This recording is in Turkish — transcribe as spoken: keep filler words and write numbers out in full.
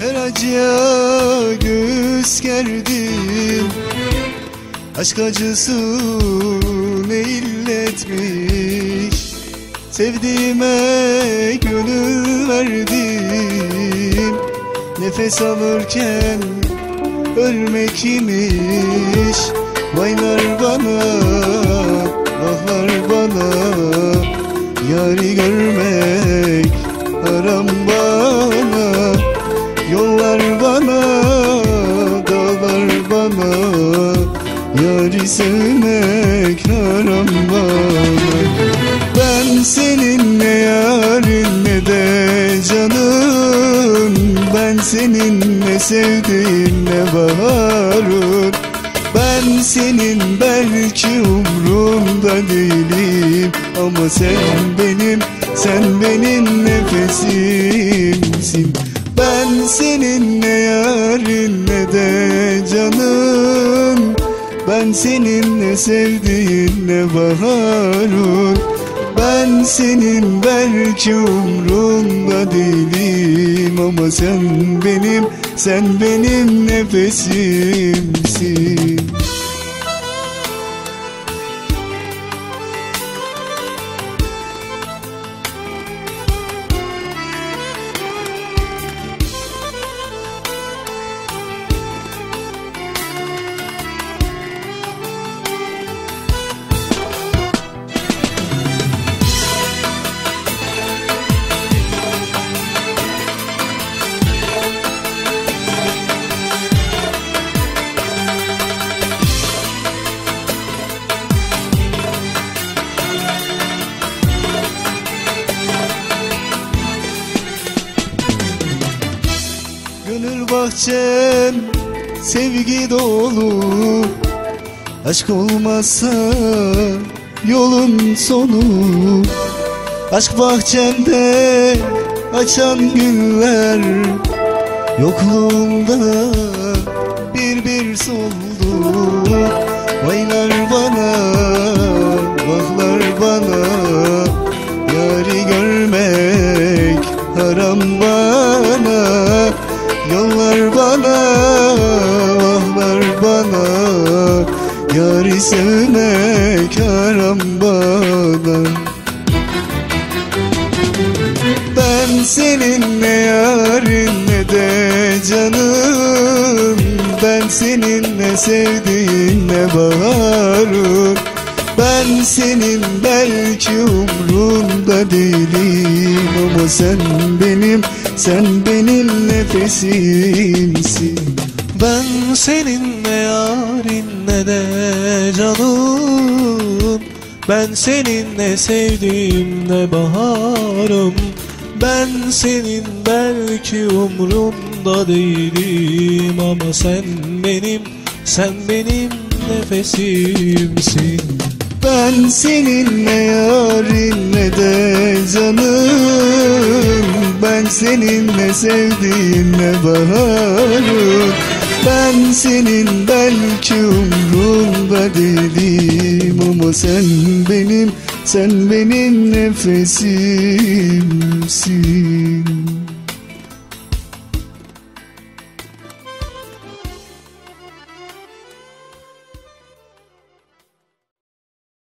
Her acıya göğüs gerdim, aşk acısı ne illetmiş. Sevdiğime gönül verdim, nefes alırken ölmek imiş. Vaylar bana, vahlar bana, yari görmek haram bana. Yollar bana, dağlar bana, yari sevmek haram bana. Ben seninle yarın ne de canım, ben seninle sevdiğimle baharım. Ben senin belki umrumda değilim, ama sen benim, sen benim nefesimsin. Ben seninle yarın ne de canım, ben seninle sevdiğinle baharım. Ben senin belki umrumda değilim, ama sen benim, sen benim nefesimsin. Gönül bahçem sevgi dolu, aşk olmazsa yolun sonu. Aşk bahçemde açan güller, yokluğumda bir bir soldu. Vaylar bana, vahlar bana, yari görmek haram bana. Yollar bana, vahlar bana, yari sevmek haram bana. Ben seninle yarın ne de canım, ben seninle sevdiğinle baharım. Ben senin belki umrunda değilim, ama sen benim, sen benim nefesimsin. Ben seninle yarinle de canım, ben seninle sevdiğimle baharım. Ben senin belki umrumda değilim, ama sen benim, sen benim nefesimsin. Ben seninle yarinle de canım, ben seninle sevdiğinle baharım. Ben senin belki umrumda değilim, ama sen benim, sen benim nefesimsin.